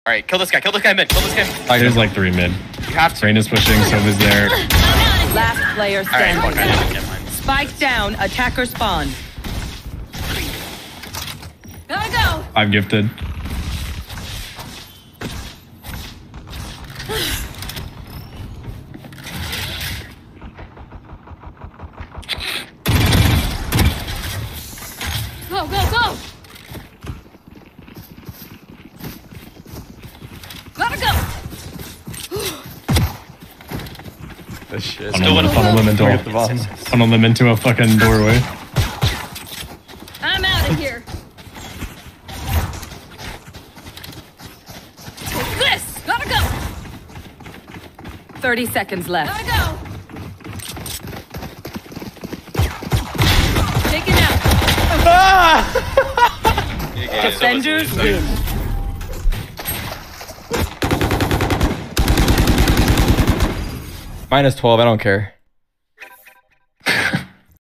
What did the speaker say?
Alright, kill this guy mid, kill this guy. There's like 3 mid. You have to. Rain is pushing, Sova's there. Last player standing. Alright, fuck, I didn't get mine. Spike down, attacker spawn. Gotta go. I've gifted. Go, go, go. Gotta go. This shit. Funnel them into a fucking doorway. I'm out of here. Take this. Gotta go. 30 seconds left. Gotta go. Taken out. Defenders win. -12, I don't care.